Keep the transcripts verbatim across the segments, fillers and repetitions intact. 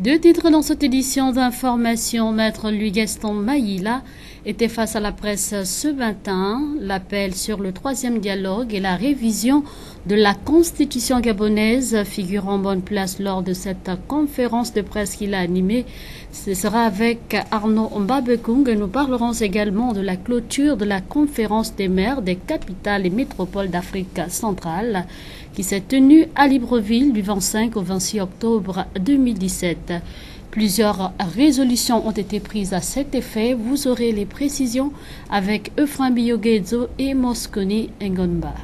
Deux titres dans cette édition d'information. Maître Louis-Gaston Maïla était face à la presse ce matin. L'appel sur le troisième dialogue et la révision de la constitution gabonaise figure en bonne place lors de cette conférence de presse qu'il a animée. Ce sera avec Arnaud Mbabekung. Nous parlerons également de la clôture de la conférence des maires des capitales et métropoles d'Afrique centrale qui s'est tenue à Libreville du vingt-cinq au vingt-six octobre deux mille dix-sept. Plusieurs résolutions ont été prises à cet effet. Vous aurez les précisions avec Euphrem Biogezo et Mosconi Ngomba.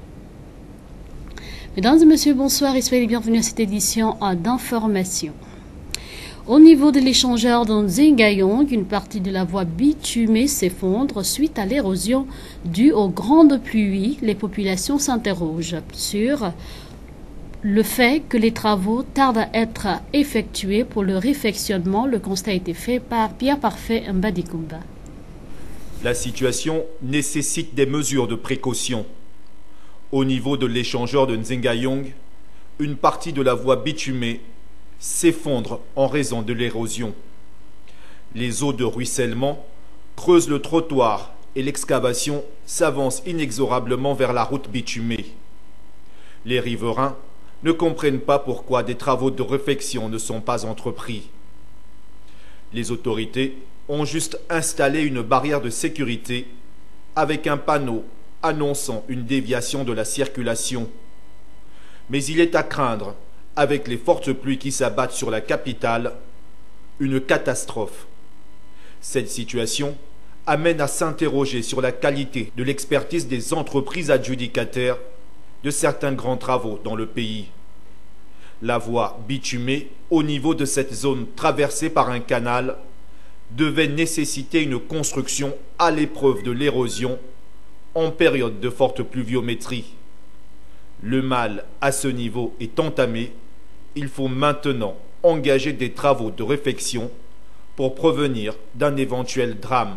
Mesdames et messieurs, bonsoir et soyez les bienvenus à cette édition d'information. Au niveau de l'échangeur de Nzengayong, une partie de la voie bitumée s'effondre suite à l'érosion due aux grandes pluies. Les populations s'interrogent sur le fait que les travaux tardent à être effectués pour le réfectionnement. Le constat a été fait par Pierre Parfait Mbadikumba. La situation nécessite des mesures de précaution. Au niveau de l'échangeur de Nzengayong, une partie de la voie bitumée s'effondre en raison de l'érosion. Les eaux de ruissellement creusent le trottoir et l'excavation s'avance inexorablement vers la route bitumée. Les riverains ne comprennent pas pourquoi des travaux de réfection ne sont pas entrepris. Les autorités ont juste installé une barrière de sécurité avec un panneau annonçant une déviation de la circulation. Mais il est à craindre, avec les fortes pluies qui s'abattent sur la capitale, une catastrophe. Cette situation amène à s'interroger sur la qualité de l'expertise des entreprises adjudicataires de certains grands travaux dans le pays. La voie bitumée au niveau de cette zone traversée par un canal devait nécessiter une construction à l'épreuve de l'érosion en période de forte pluviométrie. Le mal à ce niveau est entamé. Il faut maintenant engager des travaux de réfection pour prévenir d'un éventuel drame.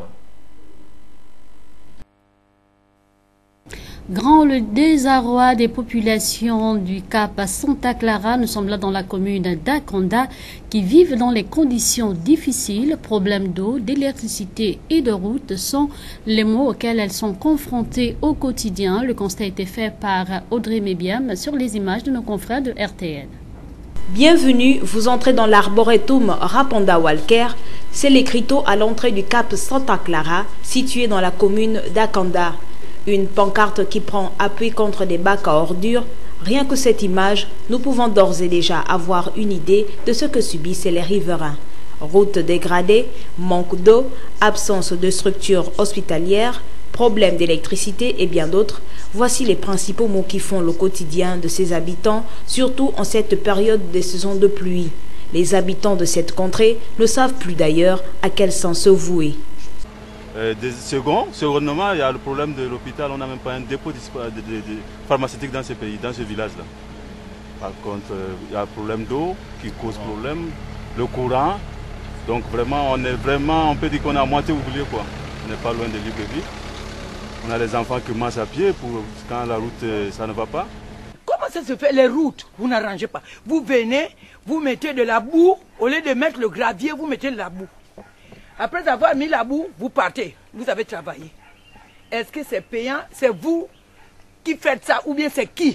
Grand le désarroi des populations du Cap Santa Clara. Nous sommes là dans la commune d'Akanda qui vivent dans les conditions difficiles. Problèmes d'eau, d'électricité et de route sont les mots auxquels elles sont confrontées au quotidien. Le constat a été fait par Audrey Mébiam sur les images de nos confrères de R T N. Bienvenue, vous entrez dans l'arboretum Rapanda Walker. C'est l'écriteau à l'entrée du Cap Santa Clara, situé dans la commune d'Akanda. Une pancarte qui prend appui contre des bacs à ordures. Rien que cette image, nous pouvons d'ores et déjà avoir une idée de ce que subissent les riverains. Routes dégradées, manque d'eau, absence de structures hospitalières, problèmes d'électricité et bien d'autres. Voici les principaux mots qui font le quotidien de ces habitants, surtout en cette période des saisons de pluie. Les habitants de cette contrée ne savent plus d'ailleurs à quel sens se vouer. Euh, des second, secondement, il y a le problème de l'hôpital. On n'a même pas un dépôt de, de, de, de pharmaceutique dans ce pays, dans ce village-là. Par contre, euh, il y a le problème d'eau qui cause problème, le courant. Donc vraiment, on est vraiment, on peut dire qu'on est à moitié oublié, quoi. On n'est pas loin de Libreville. On a les enfants qui marchent à pied pour quand la route, ça ne va pas. Comment ça se fait les routes? Vous n'arrangez pas. Vous venez, vous mettez de la boue, au lieu de mettre le gravier, vous mettez de la boue. Après avoir mis la boue, vous partez. Vous avez travaillé. Est-ce que c'est payant? C'est vous qui faites ça ou bien c'est qui?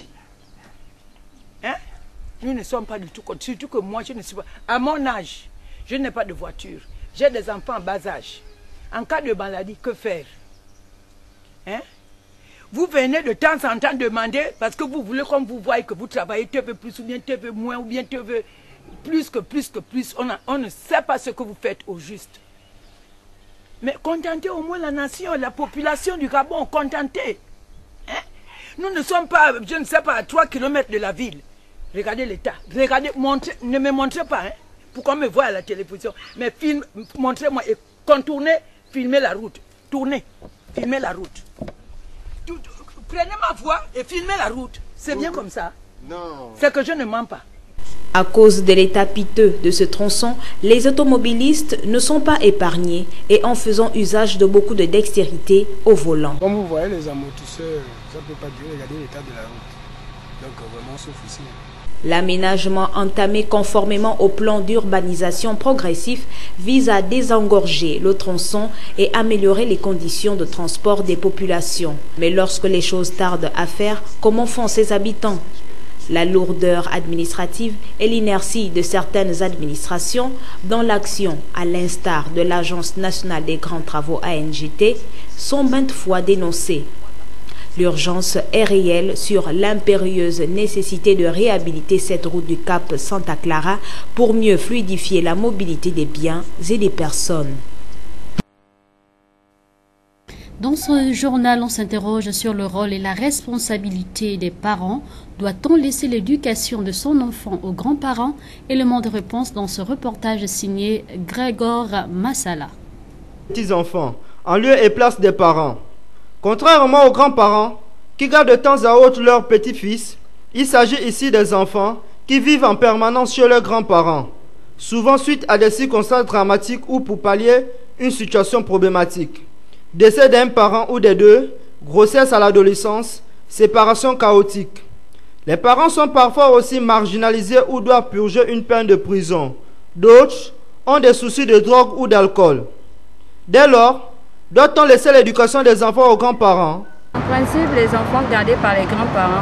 Hein? Nous ne sommes pas du tout contre. Surtout que moi, je ne suis pas. À mon âge, je n'ai pas de voiture. J'ai des enfants en bas âge. En cas de maladie, que faire? Hein? Vous venez de temps en temps demander parce que vous voulez, comme vous voyez que vous travaillez T V plus ou bien T V moins ou bien T V plus que plus que plus. On, a, on ne sait pas ce que vous faites au juste. Mais contentez au moins la nation, la population du Gabon, contentez. Hein? Nous ne sommes pas, je ne sais pas, à trois kilomètres de la ville. Regardez l'état. Regardez, montrez, ne me montrez pas, hein, pour qu'on me voie à la télévision. Mais filme, montrez-moi et contournez, filmez la route. Tournez, filmez la route. Prenez ma voix et filmez la route. C'est bien comme ça. Non. C'est que je ne mens pas. À cause de l'état piteux de ce tronçon, les automobilistes ne sont pas épargnés et en faisant usage de beaucoup de dextérité au volant. Comme vous voyez, les amortisseurs, ça ne peut pas durer. Regardez l'état de la route. Donc vraiment, sauf ici. L'aménagement entamé conformément au plan d'urbanisation progressif vise à désengorger le tronçon et améliorer les conditions de transport des populations. Mais lorsque les choses tardent à faire, comment font ses habitants? La lourdeur administrative et l'inertie de certaines administrations dans l'action, à l'instar de l'Agence nationale des grands travaux A N G T, sont maintes fois dénoncées. L'urgence est réelle sur l'impérieuse nécessité de réhabiliter cette route du Cap Santa Clara pour mieux fluidifier la mobilité des biens et des personnes. Dans ce journal, on s'interroge sur le rôle et la responsabilité des parents. Doit-on laisser l'éducation de son enfant aux grands-parents? Élément de réponse dans ce reportage signé Grégor Massala. Petits enfants, en lieu et place des parents. Contrairement aux grands-parents qui gardent de temps à autre leurs petits-fils, il s'agit ici des enfants qui vivent en permanence chez leurs grands-parents, souvent suite à des circonstances dramatiques ou pour pallier une situation problématique. Décès d'un parent ou des deux, grossesse à l'adolescence, séparation chaotique. Les parents sont parfois aussi marginalisés ou doivent purger une peine de prison. D'autres ont des soucis de drogue ou d'alcool. Dès lors, doit-on laisser l'éducation des enfants aux grands-parents? En principe, les enfants gardés par les grands-parents,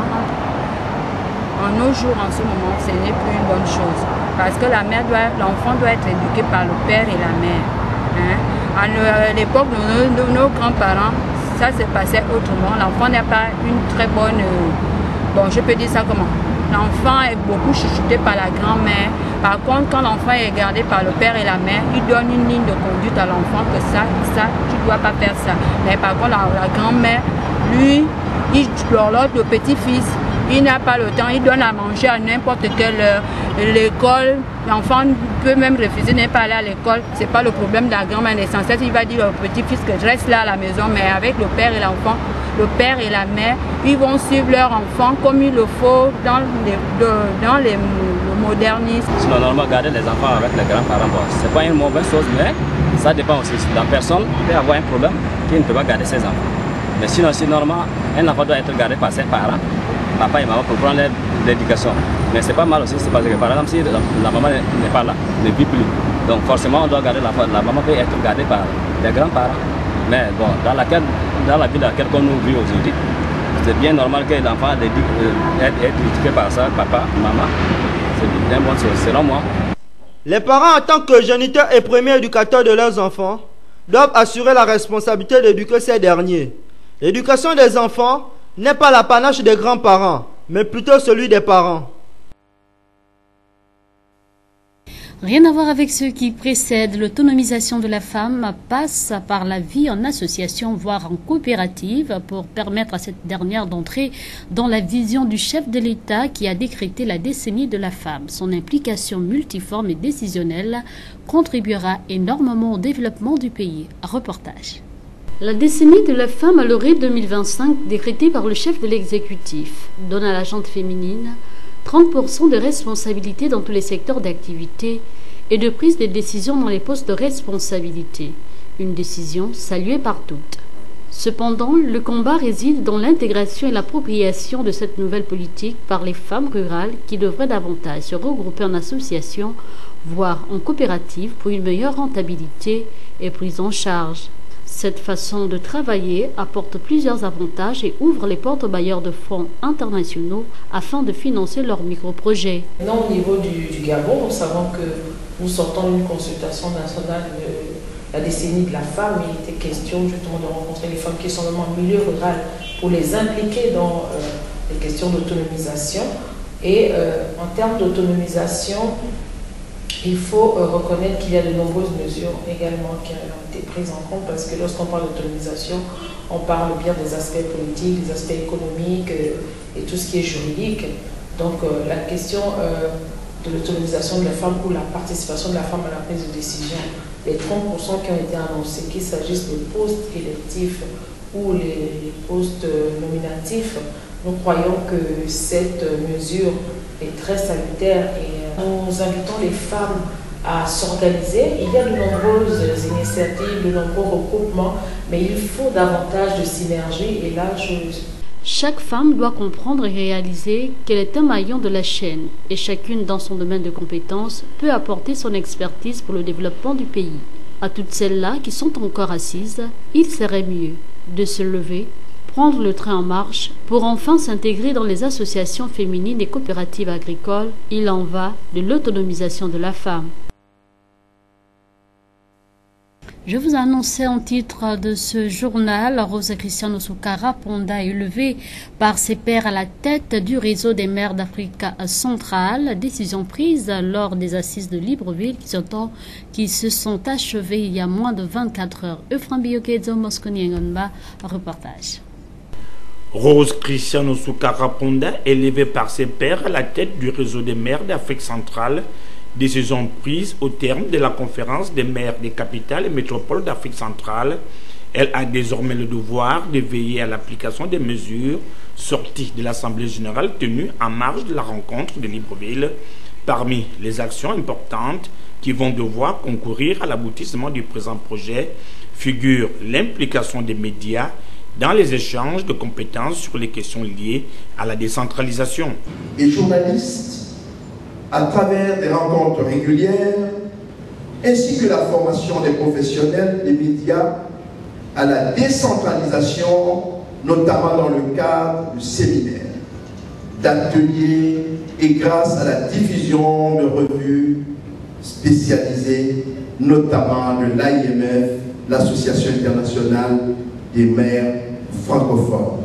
en nos jours, en ce moment, ce n'est plus une bonne chose. Parce que la mère doit, l'enfant doit être éduqué par le père et la mère. Hein? À l'époque de nos, de nos grands-parents, ça se passait autrement. L'enfant n'a pas une très bonne... Euh, bon, je peux dire ça comment? L'enfant est beaucoup chouchouté par la grand-mère. Par contre, quand l'enfant est gardé par le père et la mère, il donne une ligne de conduite à l'enfant que ça, ça, tu ne dois pas faire ça. Mais par contre, la, la grand-mère, lui, il l'horloge le petit-fils. Il n'a pas le temps, il donne à manger à n'importe quelle heure. L'école, l'enfant peut même refuser de ne pas aller à l'école. Ce n'est pas le problème de la grand-mère. L'essentiel, il va dire au petit-fils que je reste là à la maison, mais avec le père et l'enfant, le père et la mère, ils vont suivre leur enfant comme il le faut dans, les, de, dans les, le modernisme. C'est normal garder les enfants avec les grands-parents. Bon, ce n'est pas une mauvaise chose, mais ça dépend aussi. La personne peut avoir un problème qui ne peut pas garder ses enfants. Mais sinon, c'est normal, un enfant doit être gardé par ses parents, papa et maman, pour prendre l'éducation. Mais c'est pas mal aussi, c'est parce que par exemple, si la, la maman n'est pas là, ne vit plus. Donc forcément, on doit garder la, la maman peut être gardée par les grands-parents. Mais bon, dans, laquelle, dans la vie dans laquelle on nous vit aujourd'hui, c'est bien normal que l'enfant soit éduqué par ça, papa, maman. C'est bien bon, selon moi. Les parents, en tant que géniteurs et premiers éducateurs de leurs enfants, doivent assurer la responsabilité d'éduquer ces derniers. L'éducation des enfants n'est pas l'apanage des grands-parents, mais plutôt celui des parents. Rien à voir avec ce qui précède. L'autonomisation de la femme passe par la vie en association, voire en coopérative, pour permettre à cette dernière d'entrer dans la vision du chef de l'État qui a décrété la décennie de la femme. Son implication multiforme et décisionnelle contribuera énormément au développement du pays. Reportage. La décennie de la femme à l'horizon deux mille vingt-cinq, décrétée par le chef de l'exécutif, donne à la gente féminine trente pour cent de responsabilité dans tous les secteurs d'activité et de prise de décision dans les postes de responsabilité. Une décision saluée par toutes. Cependant, le combat réside dans l'intégration et l'appropriation de cette nouvelle politique par les femmes rurales qui devraient davantage se regrouper en association, voire en coopérative pour une meilleure rentabilité et prise en charge. Cette façon de travailler apporte plusieurs avantages et ouvre les portes aux bailleurs de fonds internationaux afin de financer leurs micro-projets. Maintenant, au niveau du, du Gabon, nous savons que nous sortons d'une consultation nationale de la décennie de la femme. Il était question justement de rencontrer les femmes qui sont vraiment en milieu rural pour les impliquer dans euh, les questions d'autonomisation. Et euh, en termes d'autonomisation, il faut euh, reconnaître qu'il y a de nombreuses mesures également qui ont été prises en compte, parce que lorsqu'on parle d'autonomisation, on parle bien des aspects politiques, des aspects économiques euh, et tout ce qui est juridique. Donc euh, la question euh, de l'autonomisation de la femme ou la participation de la femme à la prise de décision, les trente pour cent qui ont été annoncés, qu'il s'agisse des postes électifs ou les postes nominatifs, nous croyons que cette mesure est très salutaire et nous invitons les femmes à s'organiser. Il y a de nombreuses initiatives, de nombreux regroupements, mais il faut davantage de synergie. Et là, je, Chaque femme doit comprendre et réaliser qu'elle est un maillon de la chaîne et chacune dans son domaine de compétences peut apporter son expertise pour le développement du pays. À toutes celles-là qui sont encore assises, il serait mieux de se lever, prendre le train en marche pour enfin s'intégrer dans les associations féminines et coopératives agricoles. Il en va de l'autonomisation de la femme. Je vous annonçais en titre de ce journal, Rosa Cristiano Soukara Ponda est élevée par ses pairs à la tête du réseau des maires d'Afrique centrale. Décision prise lors des assises de Libreville qui, sont, qui se sont achevées il y a moins de vingt-quatre heures. Euphrem Biokedzo, Mosconi Ngonba, reportage. Rose Cristiano Soukara Ponda, élevée par ses pairs à la tête du réseau des maires d'Afrique centrale, décision prise au terme de la conférence des maires des capitales et métropoles d'Afrique centrale. Elle a désormais le devoir de veiller à l'application des mesures sorties de l'Assemblée générale tenue en marge de la rencontre de Libreville. Parmi les actions importantes qui vont devoir concourir à l'aboutissement du présent projet figure l'implication des médias dans les échanges de compétences sur les questions liées à la décentralisation. Les journalistes, à travers des rencontres régulières, ainsi que la formation des professionnels des médias à la décentralisation, notamment dans le cadre de séminaires, d'ateliers et grâce à la diffusion de revues spécialisées, notamment de l'A I M F, l'Association internationale des maires francophones.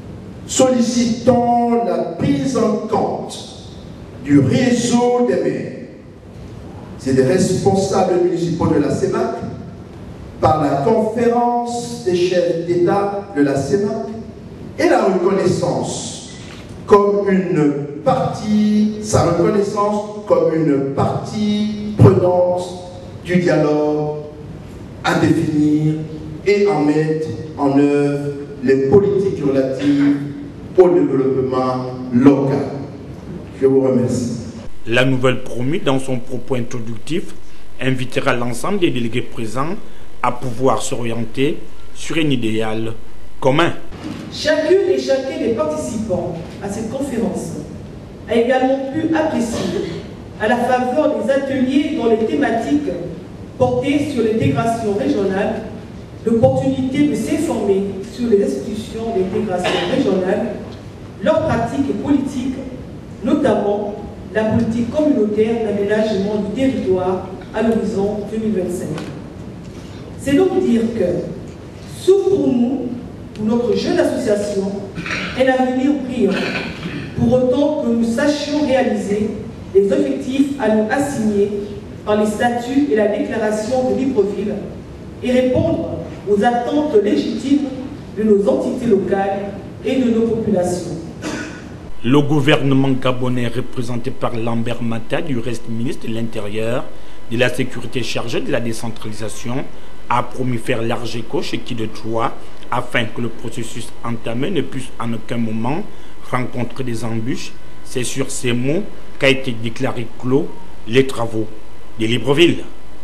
Sollicitons la prise en compte du réseau des maires, c'est des responsables municipaux de la C E M A C, par la conférence des chefs d'État de la C E M A C, et la reconnaissance comme une partie, sa reconnaissance comme une partie prenante du dialogue à définir et à mettre en œuvre les politiques relatives au développement local. Je vous remercie. La nouvelle promue, dans son propos introductif, invitera l'ensemble des délégués présents à pouvoir s'orienter sur un idéal commun. Chacune et chacun des participants à cette conférence a également pu apprécier, à la faveur des ateliers dont les thématiques portaient sur l'intégration régionale, l'opportunité de s'informer sur les institutions d'intégration régionale, leurs pratiques et politiques, notamment la politique communautaire d'aménagement du territoire à l'horizon deux mille vingt-cinq. C'est donc dire que, s'ouvre pour nous, pour notre jeune association, un avenir brillant, pour autant que nous sachions réaliser les objectifs à nous assigner par les statuts et la déclaration de Libreville et répondre aux attentes légitimes de nos entités locales et de nos populations. Le gouvernement gabonais, représenté par Lambert Mata, du reste ministre de l'Intérieur, de la Sécurité chargé de la décentralisation, a promis faire large écho chez qui de toi afin que le processus entamé ne puisse en aucun moment rencontrer des embûches. C'est sur ces mots qu'a été déclaré clos les travaux de Libreville.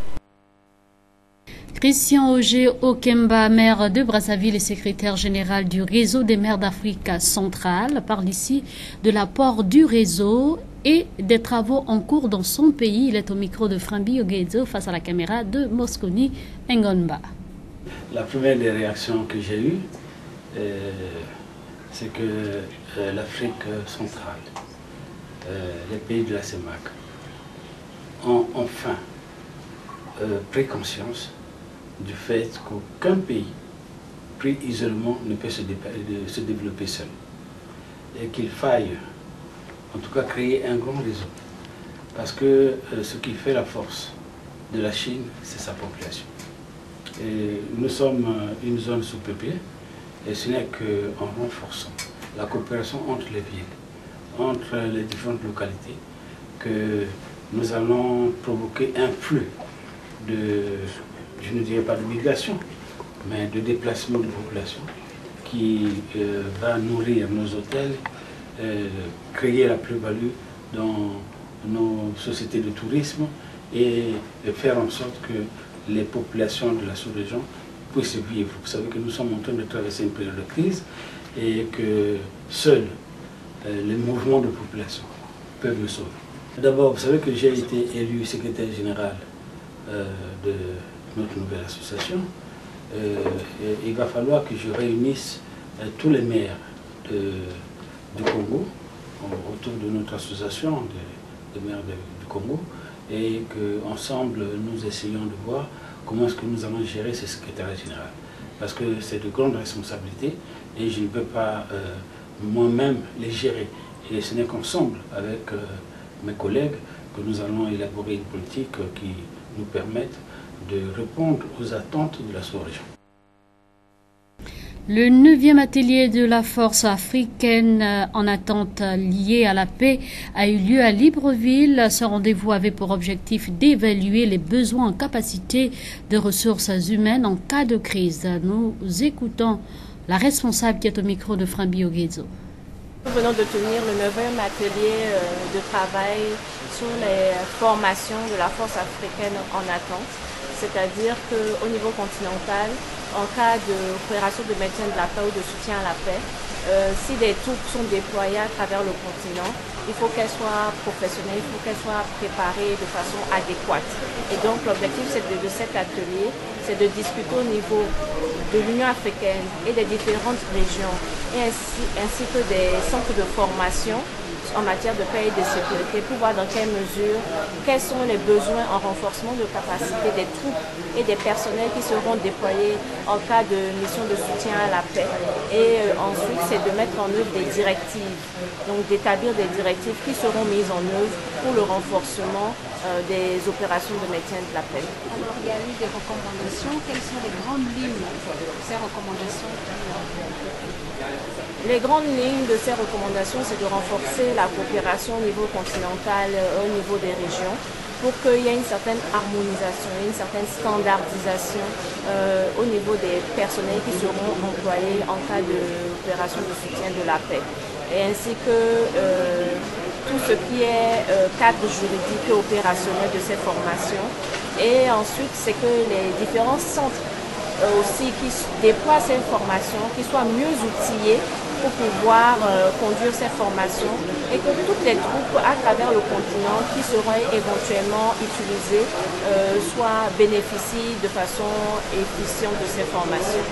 Christian Auger Okemba, maire de Brazzaville et secrétaire général du réseau des maires d'Afrique centrale, parle ici de l'apport du réseau et des travaux en cours dans son pays. Il est au micro de Frambi Ogedzo face à la caméra de Mosconi Ngonba. La première des réactions que j'ai eues, euh, c'est que euh, l'Afrique centrale, euh, les pays de la C E M A C, ont enfin euh, pris conscience du fait qu'aucun pays pris isolement ne peut se, se développer seul. Et qu'il faille, en tout cas, créer un grand réseau. Parce que euh, ce qui fait la force de la Chine, c'est sa population. Et nous sommes une zone sous-peuplée, et ce n'est qu'en renforçant la coopération entre les villes, entre les différentes localités, que nous allons provoquer un flux de, je ne dirais pas de migration, mais de déplacement de population qui euh, va nourrir nos hôtels, euh, créer la plus-value dans nos sociétés de tourisme et faire en sorte que les populations de la sous-région puissent vivre. Vous savez que nous sommes en train de traverser une période de crise et que seuls euh, les mouvements de population peuvent le sauver. D'abord, vous savez que j'ai été élu secrétaire général euh, de notre nouvelle association. Euh, il va falloir que je réunisse euh, tous les maires de, du Congo autour de notre association des, des maires de, du Congo et qu'ensemble nous essayons de voir comment est-ce que nous allons gérer ce secrétariat général. Parce que c'est de grandes responsabilités et je ne peux pas euh, moi-même les gérer. Et ce n'est qu'ensemble avec euh, mes collègues que nous allons élaborer une politique qui nous permette de répondre aux attentes de la sous-région. Le neuvième atelier de la force africaine en attente liée à la paix a eu lieu à Libreville. Ce rendez-vous avait pour objectif d'évaluer les besoins en capacité de ressources humaines en cas de crise. Nous écoutons la responsable qui est au micro de Frambi Oguezo. Nous venons de tenir le neuvième atelier de travail sur les formations de la force africaine en attente. C'est-à-dire qu'au niveau continental, en cas d'opération de maintien de la paix ou de soutien à la paix, euh, si des troupes sont déployées à travers le continent, il faut qu'elles soient professionnelles, il faut qu'elles soient préparées de façon adéquate. Et donc l'objectif de, de cet atelier, c'est de discuter au niveau de l'Union africaine et des différentes régions, et ainsi, ainsi que des centres de formation en matière de paix et de sécurité pour voir dans quelle mesure, quels sont les besoins en renforcement de capacité des troupes et des personnels qui seront déployés en cas de mission de soutien à la paix. Et euh, ensuite, c'est de mettre en œuvre des directives, donc d'établir des directives qui seront mises en œuvre pour le renforcement euh, des opérations de maintien de la paix. Alors, il y a eu des recommandations. Quelles sont les grandes lignes de ces recommandations? Les grandes lignes de ces recommandations, c'est de renforcer la coopération au niveau continental, au niveau des régions, pour qu'il y ait une certaine harmonisation, une certaine standardisation euh, au niveau des personnels qui seront employés en cas d'opération de soutien de la paix. Et ainsi que euh, tout ce qui est euh, cadre juridique et opérationnel de ces formations. Et ensuite, c'est que les différents centres euh, aussi qui déploient ces formations, qui soient mieux outillés pour pouvoir euh, conduire ces formations et que toutes les troupes à travers le continent qui seront éventuellement utilisées euh, soient bénéficient de façon efficiente de ces formations.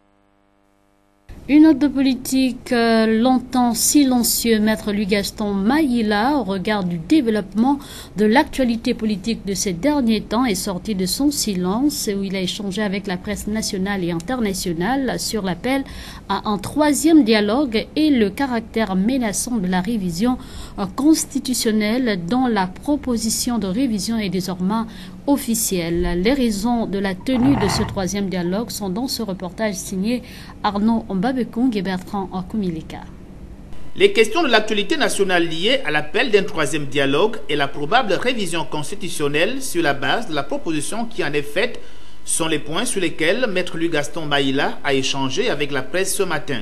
Une autre politique euh, longtemps silencieux, Maître Louis Gaston Maïla, au regard du développement de l'actualité politique de ces derniers temps, est sorti de son silence où il a échangé avec la presse nationale et internationale sur l'appel à un troisième dialogue et le caractère menaçant de la révision euh, constitutionnelle dont la proposition de révision est désormais officielle. Les raisons de la tenue de ce troisième dialogue sont dans ce reportage signé Arnaud Mbabekong et Bertrand Okumilika. Les questions de l'actualité nationale liées à l'appel d'un troisième dialogue et la probable révision constitutionnelle sur la base de la proposition qui en est faite sont les points sur lesquels Maître Louis Gaston Maïla a échangé avec la presse ce matin.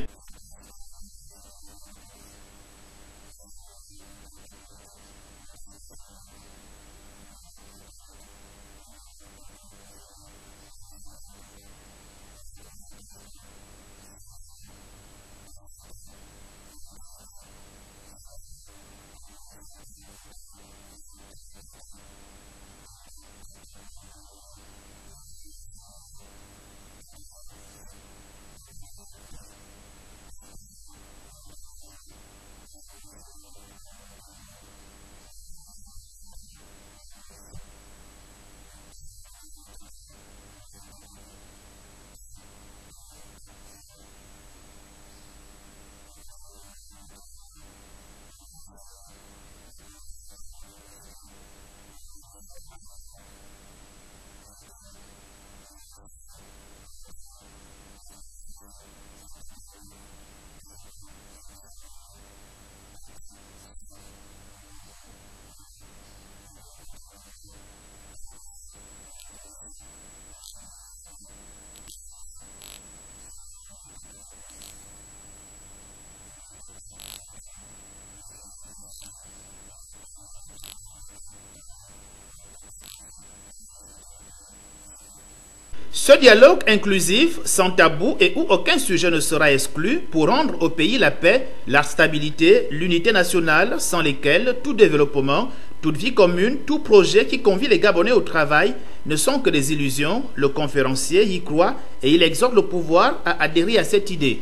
Ce dialogue inclusif, sans tabou et où aucun sujet ne sera exclu pour rendre au pays la paix, la stabilité, l'unité nationale, sans lesquelles tout développement, toute vie commune, tout projet qui convie les Gabonais au travail ne sont que des illusions. Le conférencier y croit et il exhorte le pouvoir à adhérer à cette idée.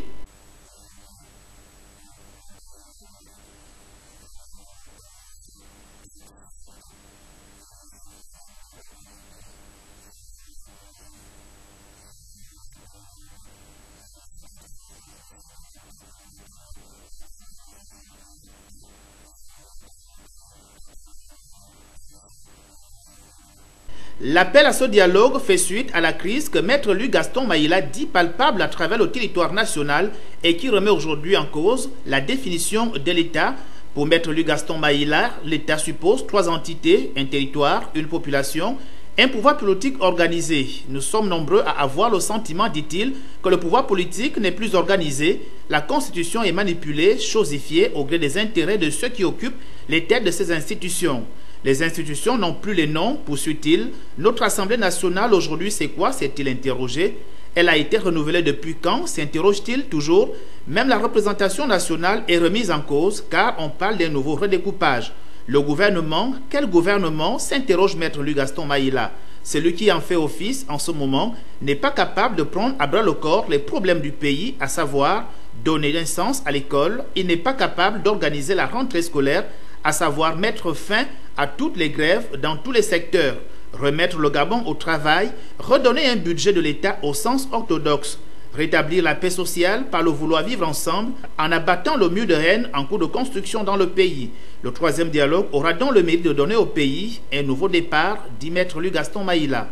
L'appel à ce dialogue fait suite à la crise que Maître Louis Gaston Maïla dit palpable à travers le territoire national et qui remet aujourd'hui en cause la définition de l'État. Pour Maître Louis Gaston Maïla, l'État suppose trois entités, un territoire, une population, un pouvoir politique organisé. Nous sommes nombreux à avoir le sentiment, dit-il, que le pouvoir politique n'est plus organisé. La Constitution est manipulée, chosifiée au gré des intérêts de ceux qui occupent les têtes de ces institutions. Les institutions n'ont plus les noms, poursuit-il. Notre Assemblée nationale aujourd'hui, c'est quoi? S'est-il interrogé. Elle a été renouvelée depuis quand? S'interroge-t-il toujours. Même la représentation nationale est remise en cause car on parle d'un nouveau redécoupage. Le gouvernement, quel gouvernement? S'interroge Maître Louis Gaston Maïla. Celui qui en fait office en ce moment n'est pas capable de prendre à bras le corps les problèmes du pays, à savoir donner un sens à l'école. Il n'est pas capable d'organiser la rentrée scolaire, à savoir mettre fin à toutes les grèves dans tous les secteurs, remettre le Gabon au travail, redonner un budget de l'État au sens orthodoxe, rétablir la paix sociale par le vouloir vivre ensemble en abattant le mur de haine en cours de construction dans le pays. Le troisième dialogue aura donc le mérite de donner au pays un nouveau départ, dit Maître Louis Gaston Maïla.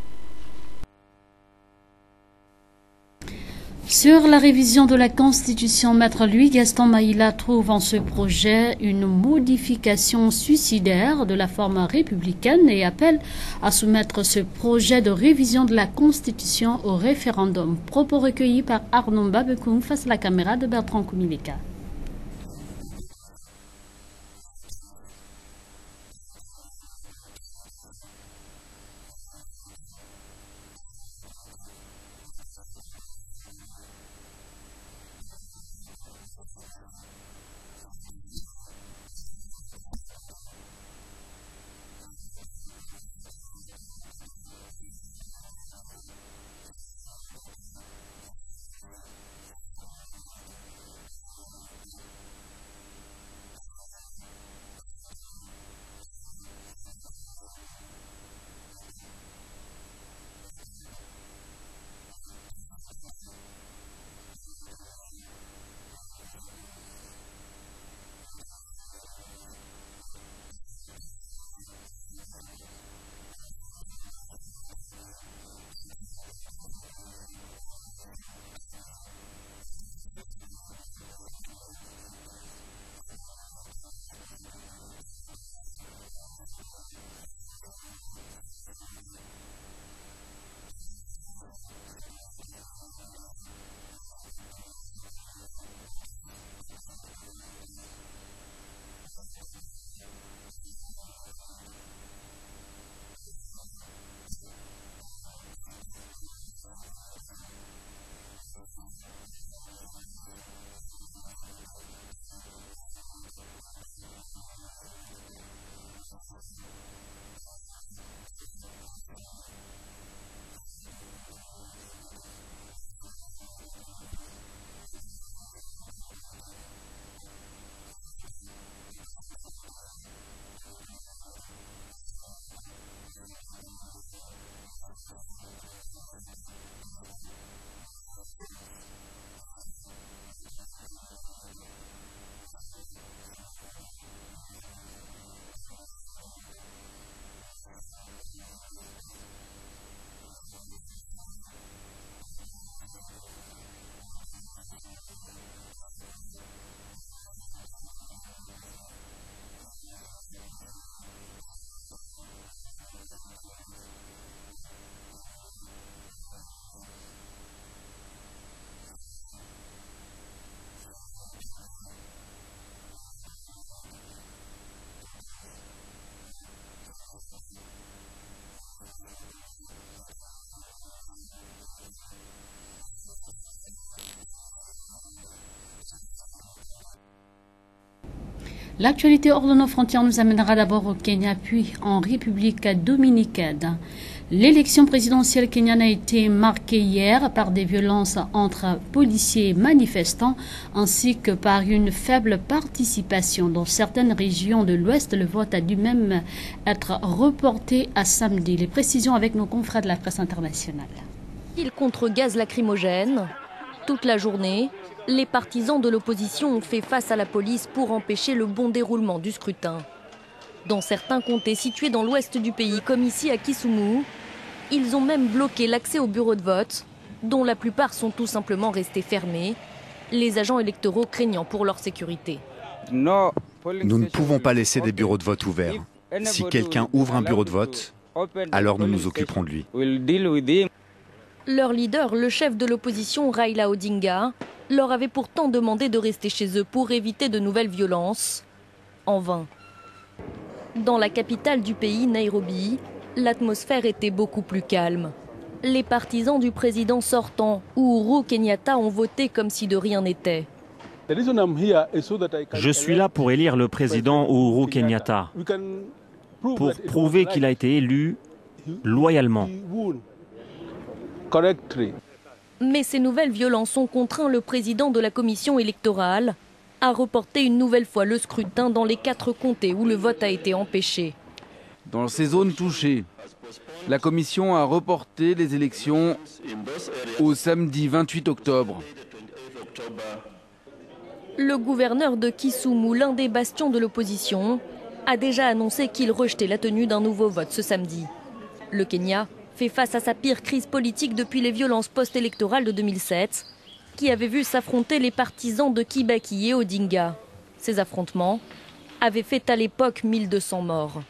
Sur la révision de la Constitution, Maître Louis Gaston Maïla trouve en ce projet une modification suicidaire de la forme républicaine et appelle à soumettre ce projet de révision de la Constitution au référendum. Propos recueillis par Arnon Babekoum face à la caméra de Bertrand Koumileka. L'actualité hors de nos frontières nous amènera d'abord au Kenya, puis en République dominicaine. L'élection présidentielle kenyane a été marquée hier par des violences entre policiers et manifestants, ainsi que par une faible participation. Dans certaines régions de l'Ouest, le vote a dû même être reporté à samedi. Les précisions avec nos confrères de la presse internationale. Il contre gaz lacrymogène. Toute la journée, les partisans de l'opposition ont fait face à la police pour empêcher le bon déroulement du scrutin. Dans certains comtés situés dans l'ouest du pays, comme ici à Kisumu, ils ont même bloqué l'accès aux bureaux de vote, dont la plupart sont tout simplement restés fermés, les agents électoraux craignant pour leur sécurité. Nous ne pouvons pas laisser des bureaux de vote ouverts. Si quelqu'un ouvre un bureau de vote, alors nous nous occuperons de lui. Leur leader, le chef de l'opposition Raila Odinga, leur avait pourtant demandé de rester chez eux pour éviter de nouvelles violences. En vain. Dans la capitale du pays, Nairobi, l'atmosphère était beaucoup plus calme. Les partisans du président sortant, Uhuru Kenyatta, ont voté comme si de rien n'était. Je suis là pour élire le président Uhuru Kenyatta, pour prouver qu'il a été élu loyalement. Mais ces nouvelles violences ont contraint le président de la commission électorale à reporter une nouvelle fois le scrutin dans les quatre comtés où le vote a été empêché. Dans ces zones touchées, la commission a reporté les élections au samedi vingt-huit octobre. Le gouverneur de Kisumu, l'un des bastions de l'opposition, a déjà annoncé qu'il rejetait la tenue d'un nouveau vote ce samedi. Le Kenya fait face à sa pire crise politique depuis les violences post-électorales de deux mille sept, qui avaient vu s'affronter les partisans de Kibaki et Odinga. Ces affrontements avaient fait à l'époque mille deux cents morts.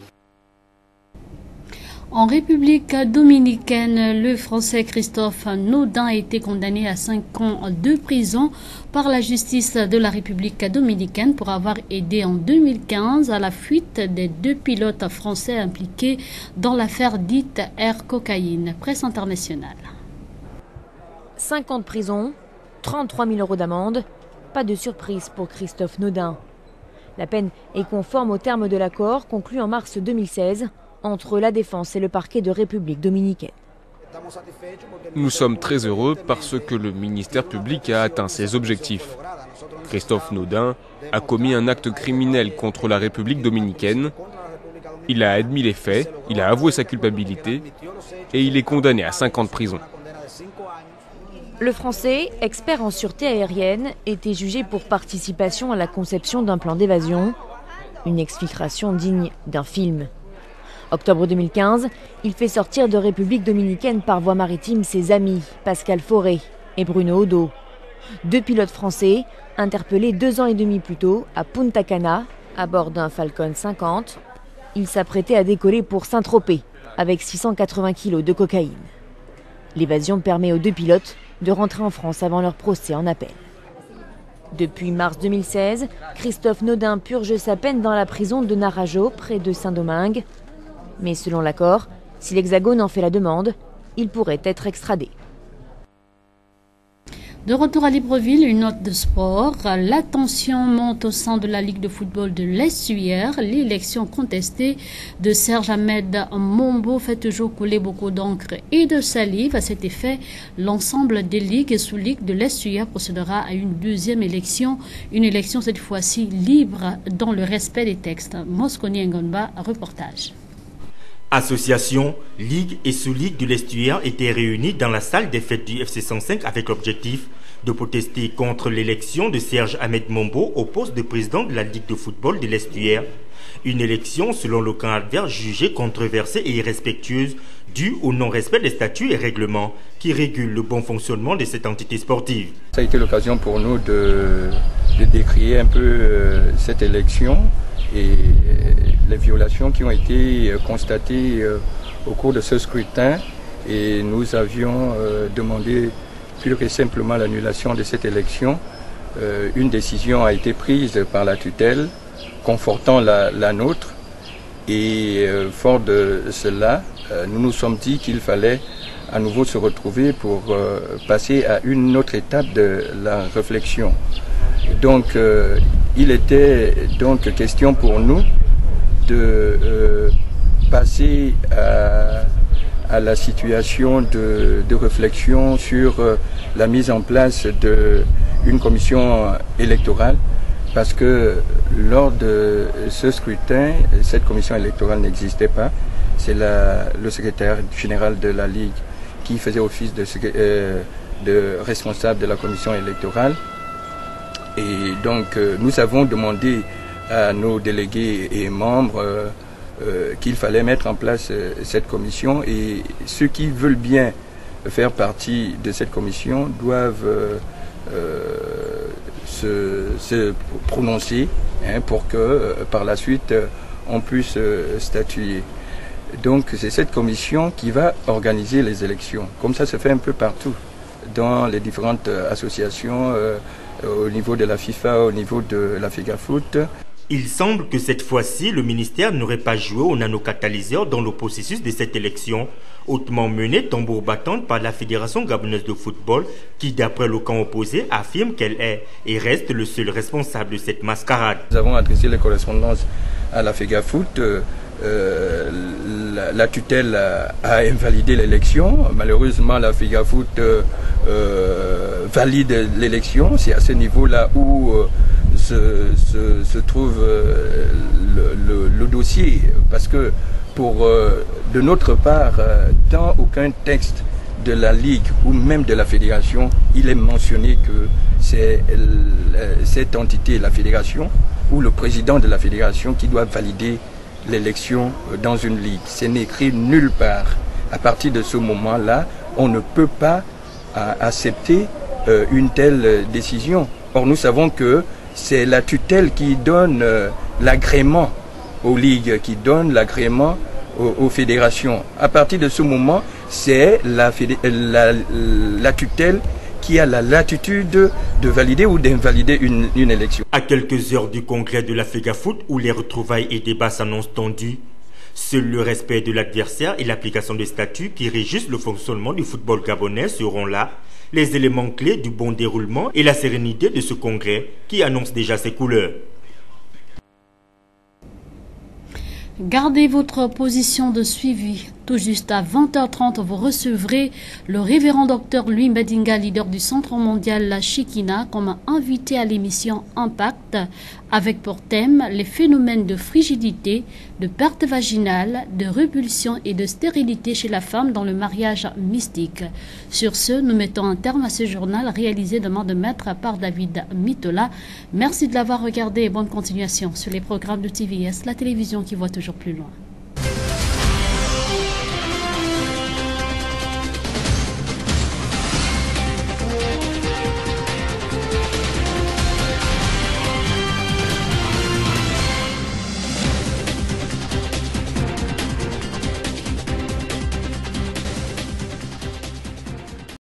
En République dominicaine, le Français Christophe Naudin a été condamné à cinq ans de prison par la justice de la République dominicaine pour avoir aidé en deux mille quinze à la fuite des deux pilotes français impliqués dans l'affaire dite Air Cocaïne. Presse internationale. cinq ans de prison, trente-trois mille euros d'amende. Pas de surprise pour Christophe Naudin. La peine est conforme aux termes de l'accord conclu en mars deux mille seize entre la défense et le parquet de République dominicaine. Nous sommes très heureux parce que le ministère public a atteint ses objectifs. Christophe Naudin a commis un acte criminel contre la République dominicaine. Il a admis les faits, il a avoué sa culpabilité et il est condamné à cinq ans de prison. Le Français, expert en sûreté aérienne, était jugé pour participation à la conception d'un plan d'évasion. Une exfiltration digne d'un film. Octobre deux mille quinze, il fait sortir de République dominicaine par voie maritime ses amis, Pascal Fauré et Bruno Odo. Deux pilotes français, interpellés deux ans et demi plus tôt à Punta Cana, à bord d'un Falcon cinquante. Ils s'apprêtaient à décoller pour Saint-Tropez, avec six cent quatre-vingts kilos de cocaïne. L'évasion permet aux deux pilotes de rentrer en France avant leur procès en appel. Depuis mars deux mille seize, Christophe Naudin purge sa peine dans la prison de Narajo, près de Saint-Domingue. Mais selon l'accord, si l'Hexagone en fait la demande, il pourrait être extradé. De retour à Libreville, une note de sport. La tension monte au sein de la Ligue de football de l'Estuaire. L'élection contestée de Serge Ahmed Mombo fait toujours couler beaucoup d'encre et de salive. À cet effet, l'ensemble des ligues et sous-ligues de l'Estuaire procédera à une deuxième élection. Une élection cette fois-ci libre dans le respect des textes. Mosconi Ngonba, reportage. Association, Ligue et sous-ligue de l'Estuaire étaient réunis dans la salle des fêtes du F C cent cinq avec l'objectif de protester contre l'élection de Serge Ahmed Mombo au poste de président de la Ligue de football de l'Estuaire. Une élection, selon le camp adverse, jugée controversée et irrespectueuse, due au non-respect des statuts et règlements qui régulent le bon fonctionnement de cette entité sportive. Ça a été l'occasion pour nous de, de décrier un peu euh, cette élection et les violations qui ont été constatées euh, au cours de ce scrutin. Et nous avions euh, demandé plus que simplement l'annulation de cette élection. Euh, une décision a été prise par la tutelle, confortant la, la nôtre. Et euh, fort de cela, euh, nous nous sommes dit qu'il fallait à nouveau se retrouver pour euh, passer à une autre étape de la réflexion. Donc, euh, il était donc question pour nous de euh, passer à, à la situation de, de réflexion sur euh, la mise en place d'une commission électorale, parce que lors de ce scrutin, cette commission électorale n'existait pas. C'est le secrétaire général de la Ligue qui faisait office de, euh, de responsable de la commission électorale. Et donc euh, nous avons demandé à nos délégués et membres euh, euh, qu'il fallait mettre en place euh, cette commission, et ceux qui veulent bien faire partie de cette commission doivent euh, euh, se, se prononcer hein, pour que euh, par la suite euh, on puisse euh, statuer. Donc c'est cette commission qui va organiser les élections, comme ça se fait un peu partout dans les différentes euh, associations, euh, au niveau de la FIFA, au niveau de la FEGAFOOT. Il semble que cette fois-ci, le ministère n'aurait pas joué au nanocatalyseur dans le processus de cette élection, hautement menée tambour battante par la Fédération gabonaise de football, qui, d'après le camp opposé, affirme qu'elle est et reste le seul responsable de cette mascarade. Nous avons adressé les correspondances à la FEGAFOOT. Euh, euh, la, la tutelle a, a invalidé l'élection. Malheureusement, la FEGAFOOT euh, euh, valide l'élection. C'est à ce niveau-là où euh, se, se, se trouve euh, le, le, le dossier. Parce que pour, euh, de notre part, euh, dans aucun texte de la Ligue ou même de la Fédération, il est mentionné que c'est cette entité, la Fédération, ou le président de la Fédération qui doit valider l'élection dans une Ligue. Ce n'est écrit nulle part. À partir de ce moment-là, on ne peut pas euh, accepter euh, une telle décision. Or, nous savons que c'est la tutelle qui donne euh, l'agrément aux ligues, qui donne l'agrément aux, aux fédérations. À partir de ce moment, c'est la, la, la tutelle qui a la latitude de valider ou d'invalider une, une élection. À quelques heures du congrès de la FEGAFOOT, où les retrouvailles et débats s'annoncent tendus, seul le respect de l'adversaire et l'application des statuts qui régissent le fonctionnement du football gabonais seront là, les éléments clés du bon déroulement et la sérénité de ce congrès qui annonce déjà ses couleurs. Gardez votre position de suivi. Tout juste à vingt heures trente, vous recevrez le révérend docteur Louis Mbadinga, leader du Centre mondial La Chikina, comme invité à l'émission Impact, avec pour thème les phénomènes de frigidité, de perte vaginale, de répulsion et de stérilité chez la femme dans le mariage mystique. Sur ce, nous mettons un terme à ce journal réalisé de main de maître par David Mitola. Merci de l'avoir regardé et bonne continuation sur les programmes de T V S, la télévision qui voit toujours plus loin.